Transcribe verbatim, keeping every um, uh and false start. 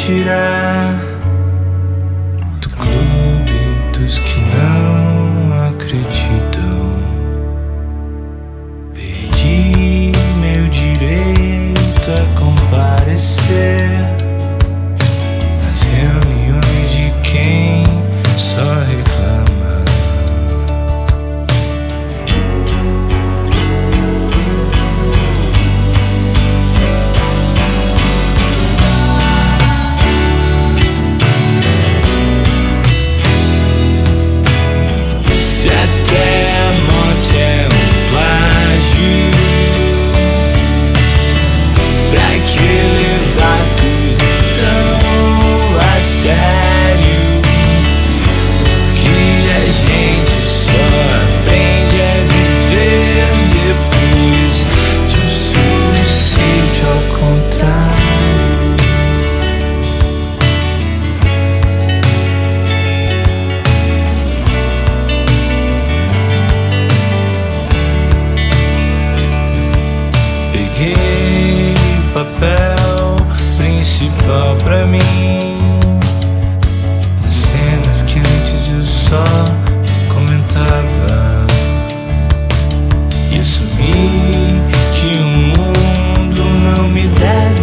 tirar do clube dos que não acreditam. Perdi meu direito a comparecer nas reuniões de quem só reclama. Peguei o papel principal pra mim, as cenas que antes eu só comentava, e assumi que o mundo não me deve